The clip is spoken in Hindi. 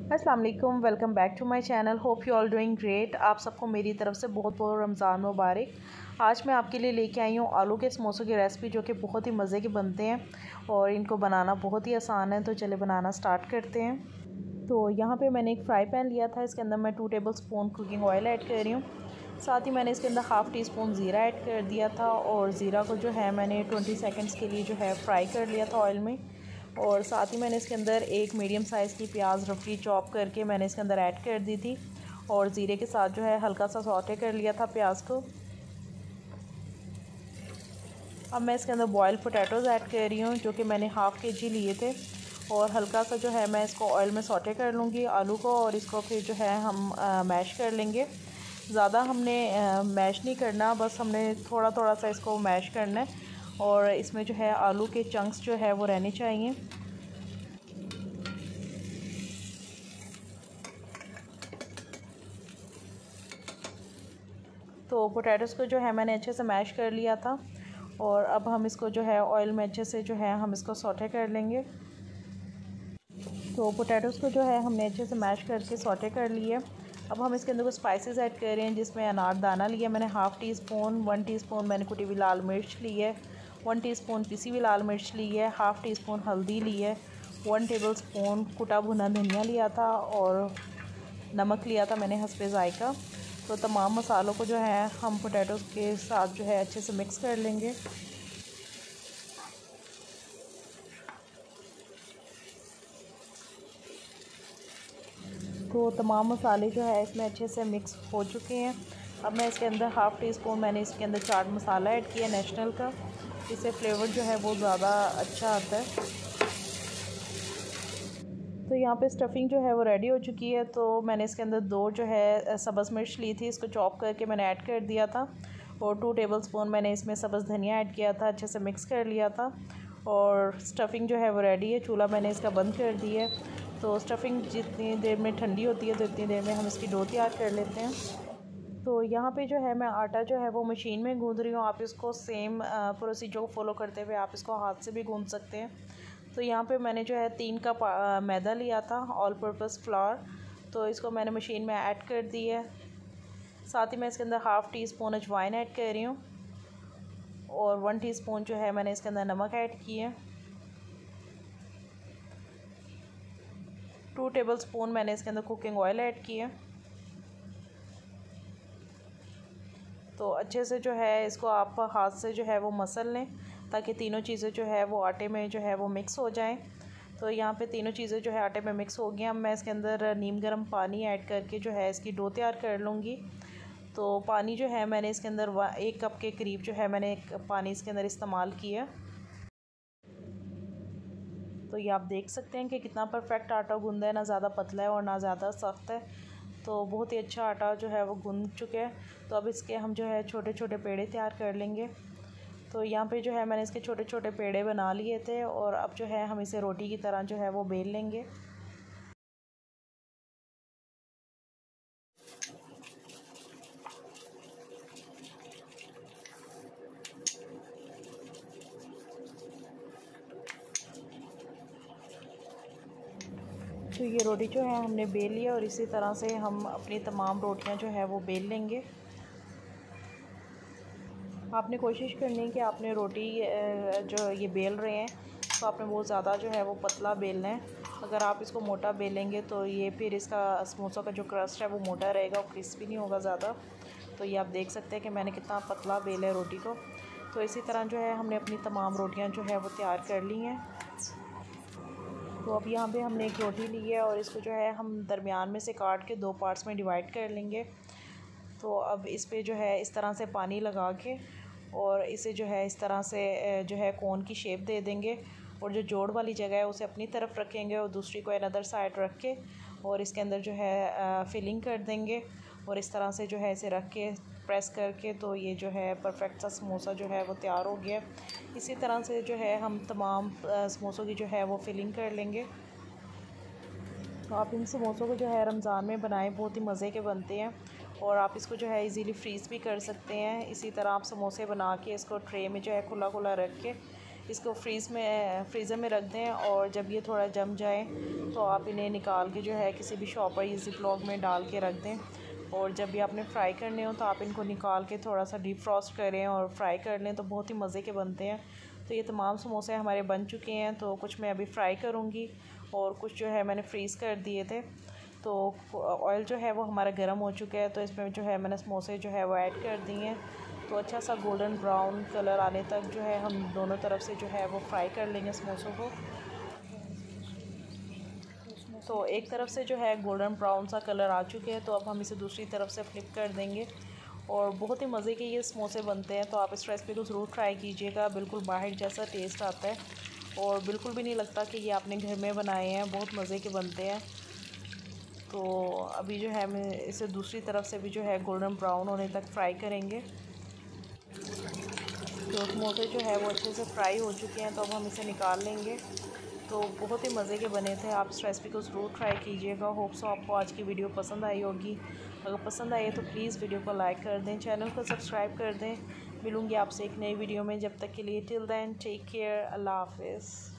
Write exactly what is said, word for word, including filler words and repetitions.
अस्सलाम वालेकुम, welcome back to my channel. Hope you all doing great. आप सबको मेरी तरफ से बहुत बहुत रमज़ान मुबारक। आज मैं आपके लिए लेके आई हूँ आलू के समोसों की रेसिपी, जो कि बहुत ही मज़े के बनते हैं और इनको बनाना बहुत ही आसान है। तो चले बनाना स्टार्ट करते हैं। तो यहाँ पे मैंने एक फ्राई पैन लिया था, इसके अंदर मैं two table spoon cooking oil add कर रही हूँ। साथ ही मैंने इसके अंदर हाफ़ टी स्पून ज़ीरा ऐड कर दिया था और ज़ीरा को जो है मैंने ट्वेंटी सेकेंड्स के लिए जो है फ्राई कर लिया था ऑयल में। और साथ ही मैंने इसके अंदर एक मीडियम साइज़ की प्याज रफली चॉप करके मैंने इसके अंदर ऐड कर दी थी और ज़ीरे के साथ जो है हल्का सा सौटे कर लिया था प्याज को। अब मैं इसके अंदर बॉयल्ड पोटैटोज़ ऐड कर रही हूँ, जो कि मैंने हाफ़ के जी लिए थे। और हल्का सा जो है मैं इसको ऑयल में सौटे कर लूँगी आलू को, और इसको फिर जो है हम आ, मैश कर लेंगे। ज़्यादा हमने आ, मैश नहीं करना, बस हमने थोड़ा थोड़ा सा इसको मैश करना है और इसमें जो है आलू के चंक्स जो है वो रहने चाहिए। तो पोटैटोज़ को जो है मैंने अच्छे से मैश कर लिया था और अब हम इसको जो है ऑयल में अच्छे से जो है हम इसको सौटे कर लेंगे। तो पोटैटोज़ को जो है हमने अच्छे से मैश करके सौटे कर लिए। अब हम इसके अंदर कुछ स्पाइसेस ऐड कर रहे हैं, जिसमें अनार दाना लिया मैंने half T spoon, one teaspoon मैंने कुटी हुई लाल मिर्च ली है, वन टीस्पून पिसी हुई लाल मिर्च ली है, हाफ़ टी स्पून हल्दी ली है, वन टेबल स्पून कुटा भुना धनिया लिया था और नमक लिया था मैंने हस्बे ज़ायका। तो तमाम मसालों को जो है हम पोटैटोज़ के साथ जो है अच्छे से मिक्स कर लेंगे। तो तमाम मसाले जो है इसमें अच्छे से मिक्स हो चुके हैं। अब मैं इसके अंदर हाफ़ टी स्पून मैंने इसके अंदर चाट मसाला ऐड किया नेशनल का, इससे फ्लेवर जो है वो ज़्यादा अच्छा आता है। तो यहाँ पे स्टफ़िंग जो है वो रेडी हो चुकी है। तो मैंने इसके अंदर दो जो है सब्ज़ मिर्च ली थी, इसको चॉप करके मैंने ऐड कर दिया था और टू टेबल स्पून मैंने इसमें सब्ज़ धनिया ऐड किया था, अच्छे से मिक्स कर लिया था और स्टफ़िंग जो है वो रेडी है। चूल्हा मैंने इसका बंद कर दिया है। तो स्टफ़िंग जितनी देर में ठंडी होती है तो इतनी देर में हम इसकी डो तैयार कर लेते हैं। तो यहाँ पे जो है मैं आटा जो है वो मशीन में गूँध रही हूँ। आप इसको सेम प्रोसीजर को फॉलो करते हुए आप इसको हाथ से भी गूँध सकते हैं। तो यहाँ पे मैंने जो है तीन कप मैदा लिया था, ऑल पर्पस फ्लावर, तो इसको मैंने मशीन में ऐड कर दी है। साथ ही मैं इसके अंदर हाफ़ टी स्पून अजवाइन ऐड कर रही हूँ और वन टीस्पून जो है मैंने इसके अंदर नमक ऐड किया है। टू टेबल स्पून मैंने इसके अंदर कुकिंग ऑयल ऐड किया है। तो अच्छे से जो है इसको आप हाथ से जो है वो मसल लें, ताकि तीनों चीज़ें जो है वो आटे में जो है वो मिक्स हो जाएं। तो यहाँ पे तीनों चीज़ें जो है आटे में मिक्स हो गई। अब मैं इसके अंदर नीम गर्म पानी ऐड करके जो है इसकी डो तैयार कर लूँगी। तो पानी जो है मैंने इसके अंदर एक कप के करीब जो है मैंने एक पानी इसके अंदर इस्तेमाल किया। तो ये आप देख सकते हैं कि कितना परफेक्ट आटा गूंदा है, ना ज़्यादा पतला है और ना ज़्यादा सख्त है। तो बहुत ही अच्छा आटा जो है वो गूंद चुके हैं। तो अब इसके हम जो है छोटे छोटे पेड़े तैयार कर लेंगे। तो यहाँ पे जो है मैंने इसके छोटे छोटे पेड़े बना लिए थे और अब जो है हम इसे रोटी की तरह जो है वो बेल लेंगे। तो ये रोटी जो है हमने बेल लिया और इसी तरह से हम अपनी तमाम रोटियां जो है वो बेल लेंगे। आपने कोशिश करनी है कि आपने रोटी जो ये बेल रहे हैं तो आपने बहुत ज़्यादा जो है वो पतला बेलना है। अगर आप इसको मोटा बेलेंगे तो ये फिर इसका समोसा का जो क्रस्ट है वो मोटा रहेगा और क्रिस्पी नहीं होगा ज़्यादा। तो ये आप देख सकते हैं कि मैंने कितना पतला बेला है रोटी को। तो इसी तरह जो है हमने अपनी तमाम रोटियां जो है वो तैयार कर ली हैं। तो अब यहाँ पे हमने एक रोटी ली है और इसको जो है हम दरमियान में से काट के दो पार्ट्स में डिवाइड कर लेंगे। तो अब इस पे जो है इस तरह से पानी लगा के और इसे जो है इस तरह से जो है कोन की शेप दे देंगे और जो जोड़ वाली जगह है उसे अपनी तरफ रखेंगे और दूसरी को अनदर साइड रख के और इसके अंदर जो है फिलिंग कर देंगे और इस तरह से जो है इसे रख के प्रेस करके तो ये जो है परफेक्ट सा समोसा जो है वो तैयार हो गया। इसी तरह से जो है हम तमाम समोसों की जो है वो फिलिंग कर लेंगे। तो आप इन समोसों को जो है रमज़ान में बनाएं, बहुत ही मज़े के बनते हैं और आप इसको जो है इजीली फ्रीज़ भी कर सकते हैं। इसी तरह आप समोसे बना के इसको ट्रे में जो है खुला खुला रख के इसको फ्रीज़ में फ्रीज़र में रख दें और जब ये थोड़ा जम जाए तो आप इन्हें निकाल के जो है किसी भी शॉपर या ज़िप-लॉक में डाल के रख दें। और जब भी आपने फ्राई करने हो तो आप इनको निकाल के थोड़ा सा डीप फ्रॉस्ट करें और फ्राई कर लें तो बहुत ही मज़े के बनते हैं। तो ये तमाम समोसे हमारे बन चुके हैं, तो कुछ मैं अभी फ्राई करूँगी और कुछ जो है मैंने फ्रीज़ कर दिए थे। तो ऑयल जो है वो हमारा गर्म हो चुका है, तो इसमें जो है मैंने समोसे जो है वो ऐड कर दिए हैं। तो अच्छा सा गोल्डन ब्राउन कलर आने तक जो है हम दोनों तरफ से जो है वो फ्राई कर लेंगे समोसों को। तो एक तरफ से जो है गोल्डन ब्राउन सा कलर आ चुके हैं, तो अब हम इसे दूसरी तरफ से फ्लिप कर देंगे और बहुत ही मज़े के ये समोसे बनते हैं। तो आप इस रेसिपी को ज़रूर ट्राई कीजिएगा, बिल्कुल बाहर जैसा टेस्ट आता है और बिल्कुल भी नहीं लगता कि ये आपने घर में बनाए हैं, बहुत मज़े के बनते हैं। तो अभी जो है मैं इसे दूसरी तरफ से भी जो है गोल्डन ब्राउन होने तक फ्राई करेंगे। तो समोसे जो है वो अच्छे से फ्राई हो चुके हैं, तो अब हम इसे निकाल लेंगे। तो बहुत ही मज़े के बने थे, आप इस रेसिपी को ज़रूर ट्राई कीजिएगा। होप सो आपको आज की वीडियो पसंद आई होगी। अगर पसंद आई है तो प्लीज़ वीडियो को लाइक कर दें, चैनल को सब्सक्राइब कर दें। मिलूँगी आपसे एक नई वीडियो में, जब तक के लिए टिल देन टेक केयर, अल्लाह हाफ़िज़।